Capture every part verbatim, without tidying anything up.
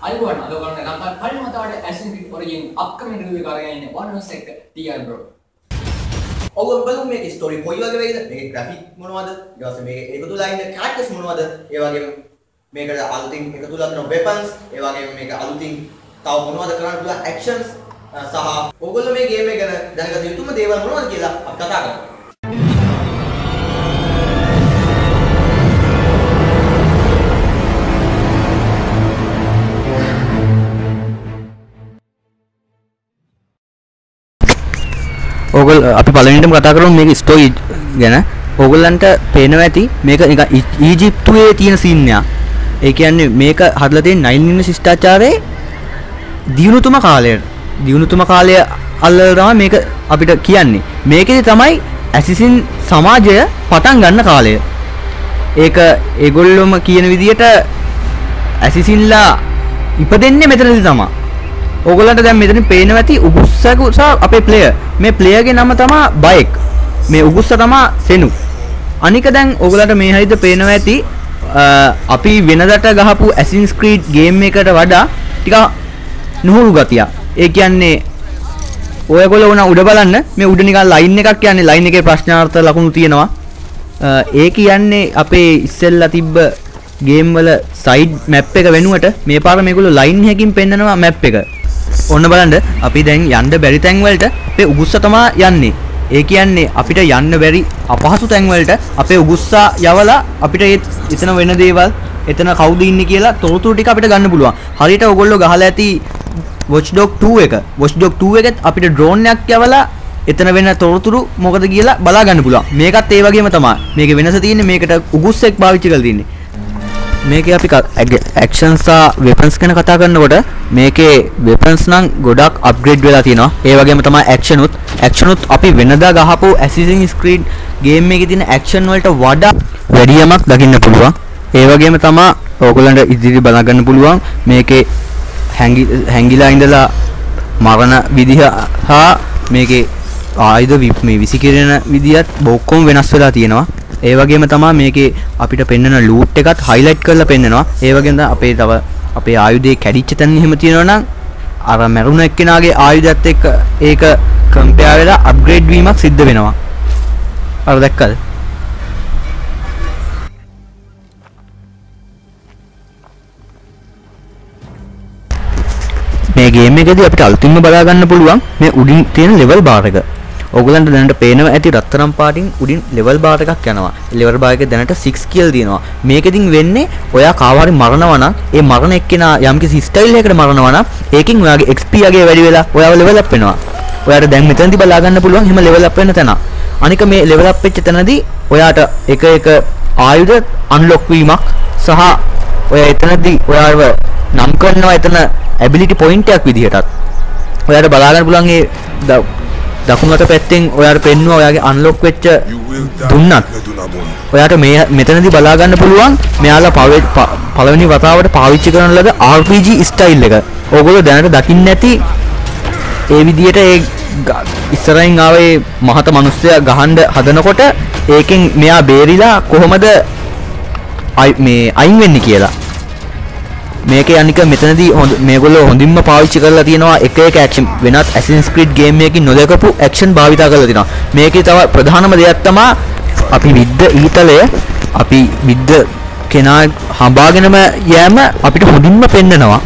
අයිබෝන් අද ඔයගොල්ලෝ ලංකාවේ පළවෙනි වතාවට Assassin's Creed Origin upcoming review එක අරගෙන ඉන්නේ one one එක T R bro. ඔයගොල්ලෝ බලමු මේකේ ස්ටෝරි කොයි වගේ වෙයිද? මේකේ graphic මොනවද? ඊට පස්සේ මේකේ එකතු වෙලා ඉන්න characters මොනවද? ඒ වගේම මේකට අලුතින් එකතු වෙලා තියෙන weapons, ඒ වගේම මේක අලුතින් තව මොනවද කරන්න පුළුවන් actions සහ ඔයගොල්ලෝ මේ game එක ගැන දැනගත යුතුම දේවල් මොනවද කියලා අපි කතා කරමු. ඕගොල්ල අපි පළවෙනිටම කතා කරමු මේක ස්ටෝරි ගැන. ඕගොල්ලන්ට පේනවා ඇති මේක නිකන් ඊජිප්තුවේ තියෙන සීන් එක. ඒ කියන්නේ මේක හදලා තියෙන නයින් ඉන්න ශිෂ්ටාචාරයේ දියුණුතුම කාලයට. දියුණුතුම කාලය අල්ලලා තමයි මේක අපිට කියන්නේ. මේකෙදි තමයි ඇසිසින් සමාජය පටන් ගන්න කාලය. ඒක ඒගොල්ලොම කියන විදිහට ඇසිසින්ලා ඉපදෙන්නේ මෙතනදී තමයි. ඕගොල්ලන්ට දැන් මෙතනින් පේනවා ඇති උගුස්සක සහ අපේ ප්ලේයර්. මේ ප්ලේයර්ගේ නම තමයි බයික්. මේ උගුස්ස තමයි සෙනු. අනික දැන් ඕගොල්ලන්ට මේ හරිද පේනවා ඇති අපි වෙනදට ගහපු Assassin's Creed game එකට වඩා ටිකක් නුහුරු ගතිය. ඒ කියන්නේ ඔයගොල්ලෝ උන උඩ බලන්න මේ උඩ නිකන් ලයින් එකක් කියන්නේ ලයින් එකේ ප්‍රශ්නාර්ථ ලකුණු තියෙනවා. ඒ කියන්නේ අපේ ඉස්සෙල්ලා තිබ්බ ගේම් වල සයිඩ් මැප් එක වෙනුවට මේ පාර මේගොල්ලෝ ලයින් එකකින් පෙන්නනවා මැප් එක. ඔන්න බලන්න අපි දැන් යන්න බැරි තැන් වලට අපේ උගුස්ස තමයි යන්නේ. ඒ කියන්නේ අපිට යන්න බැරි අපහසු තැන් වලට අපේ උගුස්සා යවලා අපිට එතන වෙන දේවල් එතන කවුද ඉන්නේ කියලා තොරතුරු ටික අපිට ගන්න පුළුවන්. හරියට ඔයගොල්ලෝ ගහලා ඇති Watch Dogs two එක. Watch Dogs two එකෙත් අපිට ඩ්‍රෝන් එකක් යවලා එතන වෙන තොරතුරු මොකද කියලා බලා ගන්න පුළුවන්. මේකත් ඒ වගේම තමයි. මේකේ වෙනස තියෙන්නේ මේකට උගුස්සෙක් පාවිච්චි කරලා තියෙන්නේ. මේකේ අපි actions සහ weapons ගැන කතා කරනකොට මේකේ weapons නම් ගොඩක් upgrade වෙලා තියෙනවා. ඒ වගේම තමයි action උත් action උත් අපි වෙනදා ගහපු Assassin's Creed game එකේ තියෙන action වලට වඩා වැඩි යමක් දකින්න පුළුවන්. ඒ වගේම තමයි ඕගොල්ලන්ට ඉදිරි බලා ගන්න පුළුවන් මේකේ හැංගිලා ඉඳලා මරණ විදිහ හා මේකේ ආයුධ මේ විසිකිරෙන විදියත් බොක්කොම වෙනස් වෙලා තියෙනවා. ඒ වගේම තමයි මේකේ අපිට පෙන්වන ලූට් එකත් highlight කරලා පෙන්නනවා. ඒ වගේම තමයි අපේ තව අපේ ආයුධයේ කැඩිච්ච තැන් එහෙම තියෙනවා නම් අර මරුණ එක්කෙනාගේ ආයුධයත් එක්ක ඒක කම්පෙයාර් වෙලා අප්ග්‍රේඩ් වීමක් සිද්ධ වෙනවා. අර දැක්කද? මේ ගේම් එකේදී අපිට අලුතින්ම බලා ගන්න පුළුවන් මේ උඩින් තියෙන level bar එක. ඔයගොල්ලන්ට දැනට පේනවා ඇති රත්තරන් පාටින් උඩින් level bar එකක් යනවා. level bar එකේ දැනට six කියලා දිනවා. මේකෙදින් වෙන්නේ ඔයා කාවාරි මරනවා නම් ඒ මරණ එක්කෙනා යම්කිසි ස්ටයිල් එකකට මරනවා නම් ඒකෙන් ඔයාගේ X P යගේ වැඩි වෙලා ඔයාව level up වෙනවා. ඔයාට දැන් මෙතනදී බලා ගන්න පුළුවන් එහෙම level up වෙන තැන. අනික මේ level up වෙච්ච තැනදී ඔයාට එක එක ආයුධ unlock වීමක් සහ ඔයා එතනදී ඔයාව නම් කරනවා එතන ability point එකක් විදිහටත්. ඔයාට බලා ගන්න පුළුවන් ඒ දකුණු අත පැත්තෙන් ඔයාට පෙන්වුවා ඔයාගේ අන්ලොක් වෙච්ච දුන්නත් ඔයාට මේ මෙතනදී බලා ගන්න පුළුවන් මෙයාලා පළවෙනි වතාවට පාවිච්චි කරන ලද R P G ස්ටයිල් එක. ඕගොල්ලෝ දැනට දකින්න නැති ඒ විදිහට ඒ ඉස්සරහින් ආවේ මහත මිනිස්සයා ගහන්න හදනකොට ඒකෙන් මෙයා බේරිලා කොහොමද මේ අයින් වෙන්නේ කියලා. මේකේ අනික මෙතනදී මේගොල්ලෝ හොඳින්ම පාවිච්චි කරලා තියෙනවා එක එක ඇක්ෂන් වෙනත් Assassin's Creed game එකකින් නොදකපු ඇක්ෂන් භාවිතා කරලා තිනවා. මේකේ තව ප්‍රධානම දෙයක් තමයි අපි විද්ද ඊතලය අපි විද්ද කෙනා හඹාගෙනම යෑම අපිට හොඳින්ම පෙන්නනවා.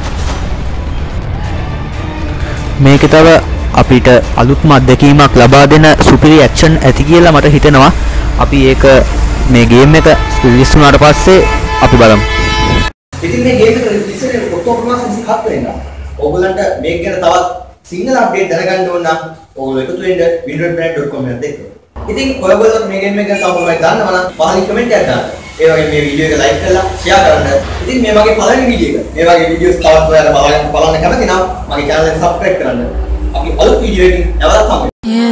මේකේ තව අපිට අලුත්ම අත්දැකීමක් ලබා දෙන සුපිරි ඇක්ෂන් ඇති කියලා මට හිතෙනවා. අපි ඒක මේ ගේම් එක රිලීස් වුණාට පස්සේ අපි බලමු. ඉතින් මේ ගේම් එක රිලීස් වෙන්නේ ඔක්තෝබර් මාස විසිහත වෙනිදා. ඕගොල්ලන්ට මේක ගැන තවත් සිංහල අප්ඩේට් දැනගන්න ඕන නම් ඕගොල්ලෝ එකතු වෙන්න windows brand dot com එකට එක්ක. ඉතින් ඔයගොල්ලෝ මේ ගේම් එක ගැන තව මොකක්ද දන්නවනම් පහලින් කමෙන්ට් එකක් දාන්න. ඒ වගේම මේ වීඩියෝ එක ලයික් කරලා ෂෙයා කරන්න. ඉතින් මේ වගේ පළවෙනි වීඩියෝ එක මේ වගේ වීඩියෝස් තවත් ඔයාලා බලන්න බලන්න කැමති නම් මගේ channel එක subscribe කරන්න. අපි අලුත් වීඩියෝ එකකින් නැවතත් හමු.